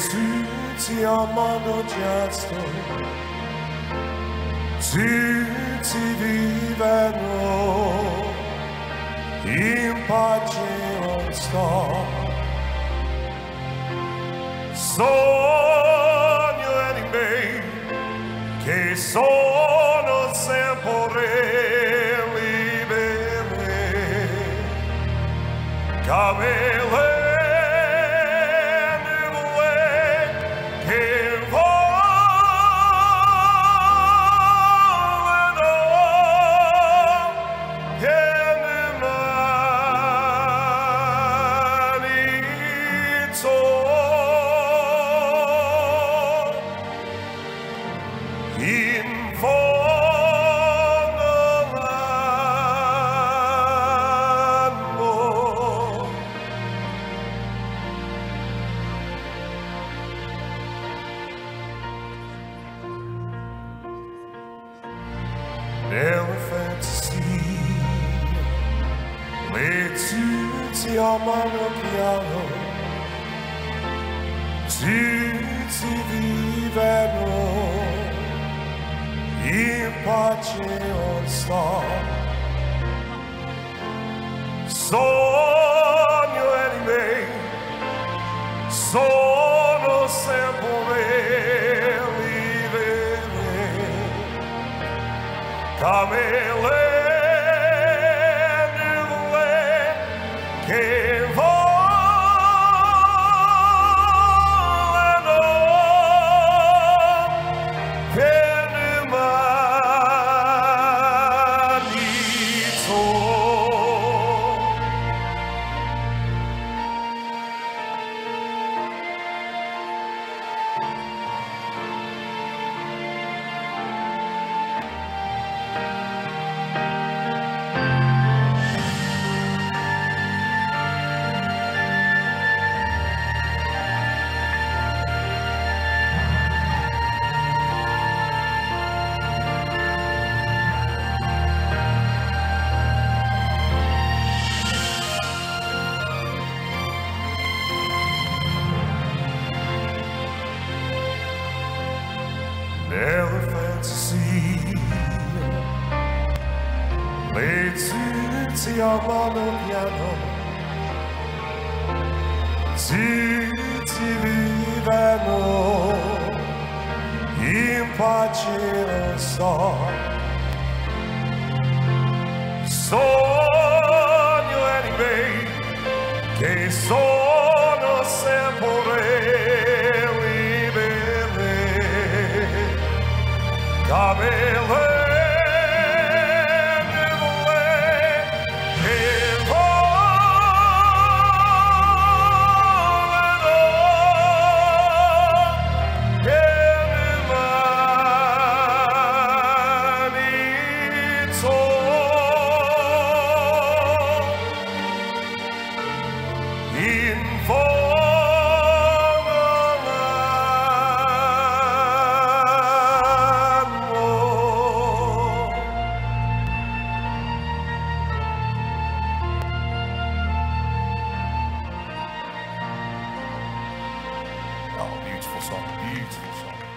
tutti amano gesto, tutti vivono in pace non sto. Sogno in me che sono sempre liberi, camele che volano in fondo all'animo. Nelle fantasie le tutti amano piano, tutti vivono in pace non sto. Sogno in me sono sempre liberi, camele che volano per l'umanità. Nelle fantasie le tutti amano piano, tutti vivono in pace non sto. Sogno in me che sono sempre camele che volano per l'umanità. In fondo beautiful song, beautiful song.